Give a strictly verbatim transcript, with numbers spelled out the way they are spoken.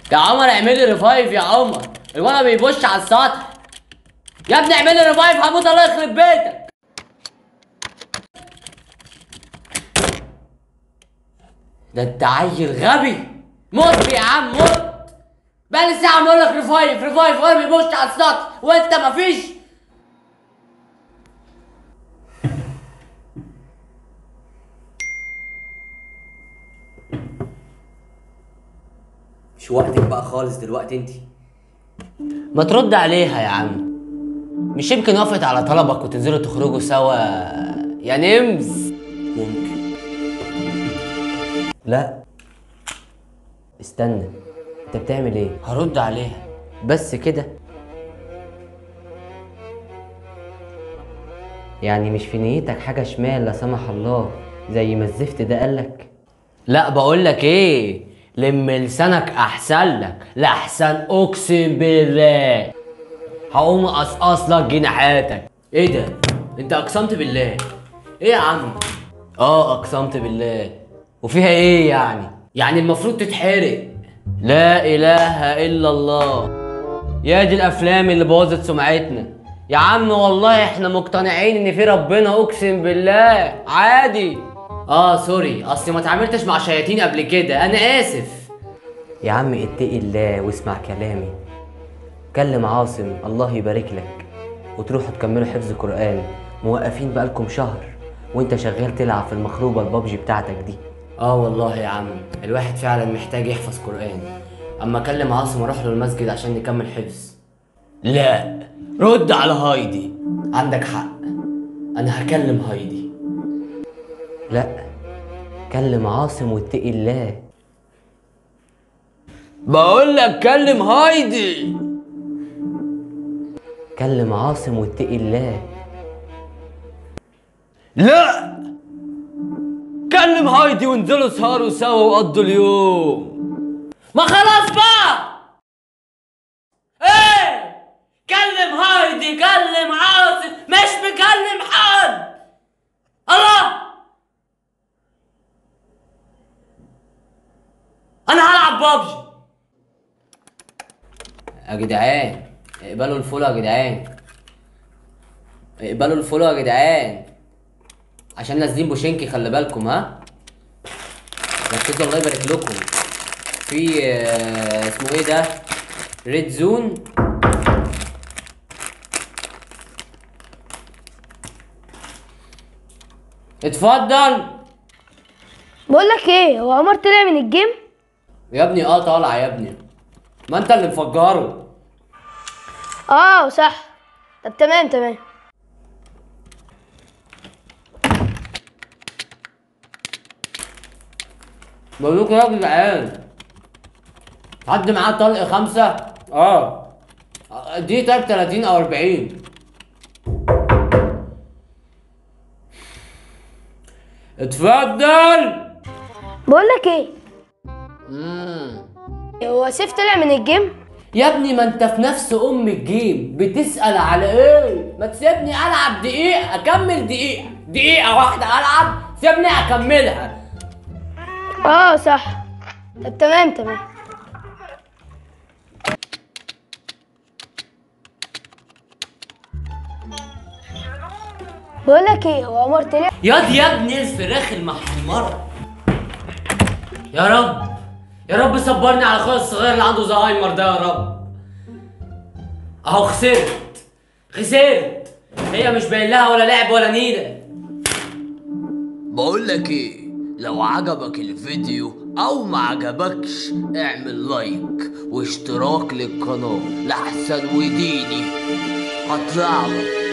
يا عمر اعملي ريفايف يا عمر، الولد بيبص على السطح. يا ابني اعملي ريفايف هموت الله يخرب بيتك. ده انت عيل غبي. موت يا عم موت. بقالي ساعة بقول لك ريفايف ريفايف ولا بيبص على السطح وانت مفيش. مش وقتك بقى خالص دلوقتي انت. ما ترد عليها يا عم. مش يمكن وافقت على طلبك وتنزلوا تخرجوا سوا يا نمز؟ ممكن. لا استنى، انت بتعمل ايه؟ هرد عليها بس كده؟ يعني مش في نيتك حاجه شمال لا سمح الله زي ما الزفت ده قالك؟ لا بقولك ايه، لم لسانك احسن لك، لا احسن اقسم بالله هقوم اقصقص لك جناحاتك. ايه ده؟ انت اقسمت بالله؟ ايه يا عم؟ اه اقسمت بالله. وفيها ايه يعني؟ يعني المفروض تتحرق. لا اله الا الله. يا دي الافلام اللي بوظت سمعتنا. يا عم والله احنا مقتنعين ان في ربنا اقسم بالله عادي. اه سوري اصلي ما اتعاملتش مع شياطين قبل كده، انا اسف. يا عم اتقي الله واسمع كلامي. كلم عاصم الله يبارك لك وتروحوا تكملوا حفظ قرآن. موقفين بقالكم شهر وانت شغال تلعب في المخروبة البابجي بتاعتك دي. اه والله يا عم الواحد فعلا محتاج يحفظ قرآن. اما اكلم عاصم اروح له المسجد عشان نكمل حفظ. لا رد على هايدي. عندك حق انا هكلم هايدي. لا كلم عاصم واتقي الله. بقول لك كلم هايدي. كلم عاصم واتقي الله. لا كلم هايدي وانزلوا سهروا سوا وقضوا اليوم. ما خلاص بقى. ايه كلم هايدي كلم عاصم مش مكلم حد. الله انا هلعب بابجي. يا جدعان اقبلوا الفولو يا جدعان، اقبلوا الفولو يا جدعان عشان نازلين بوشينكي. خلي بالكم ها، ركزوا الله يبارك لكم. في آه اسمه ايه ده، ريد زون. اتفضل. بقول لك ايه، هو عمر طلع من الجيم؟ يا ابني اه طالع يا ابني، ما انت اللي مفجره. اه صح. طب تمام تمام. بقول لكم يا جدعان حد معاه طلق خمسة؟ اه دي طيب تلاتين او اربعين. اتفضل. بقول لك ايه، امم هو سيف طلع من الجيم؟ يا ابني ما انت في نفس ام الجيم بتسأل على ايه؟ ما تسيبني العب دقيقة اكمل دقيقة، دقيقة واحدة العب سيبني اكملها. اه صح. طب تمام تمام. بقول لك ايه، هو عمر طلع؟ ياض يا ابني الفراخ المحمرة. يا رب يا رب صبرني على اخويا الصغير اللي عنده زهايمر ده يا رب. اهو خسرت خسرت، هي مش باين لها ولا لعب ولا نيله. بقول لك ايه، لو عجبك الفيديو او ما عجبكش اعمل لايك واشتراك للقناة لحسن وديني هطلع لك.